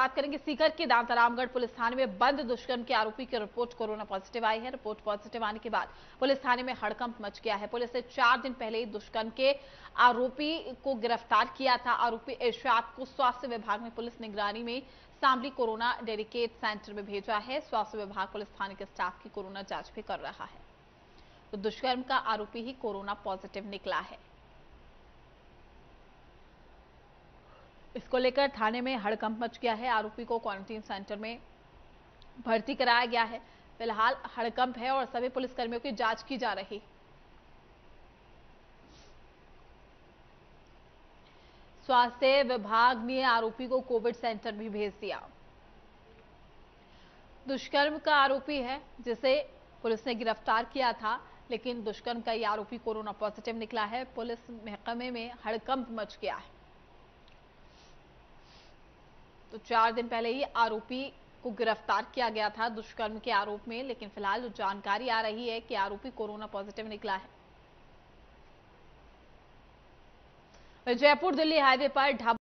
बात करेंगे सीकर के दांतारामगढ़ पुलिस थाने में बंद दुष्कर्म के आरोपी की रिपोर्ट कोरोना पॉजिटिव आई है। रिपोर्ट पॉजिटिव आने के बाद पुलिस थाने में हड़कंप मच गया है। पुलिस ने 4 दिन पहले ही दुष्कर्म के आरोपी को गिरफ्तार किया था। आरोपी इरशाद को स्वास्थ्य विभाग में पुलिस निगरानी में शामली कोरोना डेडिकेट सेंटर में भेजा है। स्वास्थ्य विभाग पुलिस थाने के स्टाफ की कोरोना जांच भी कर रहा है। तो दुष्कर्म का आरोपी ही कोरोना पॉजिटिव निकला है। इसको लेकर थाने में हड़कंप मच गया है। आरोपी को क्वारंटीन सेंटर में भर्ती कराया गया है। फिलहाल हड़कंप है और सभी पुलिसकर्मियों की जांच की जा रही। स्वास्थ्य विभाग ने आरोपी को कोविड सेंटर भी भेज दिया। दुष्कर्म का आरोपी है जिसे पुलिस ने गिरफ्तार किया था, लेकिन दुष्कर्म का ये आरोपी कोरोना पॉजिटिव निकला है। पुलिस महकमे में हड़कंप मच गया है। तो 4 दिन पहले ही आरोपी को गिरफ्तार किया गया था दुष्कर्म के आरोप में, लेकिन फिलहाल जो जानकारी आ रही है कि आरोपी कोरोना पॉजिटिव निकला है। जयपुर दिल्ली हाईवे पर ढाबा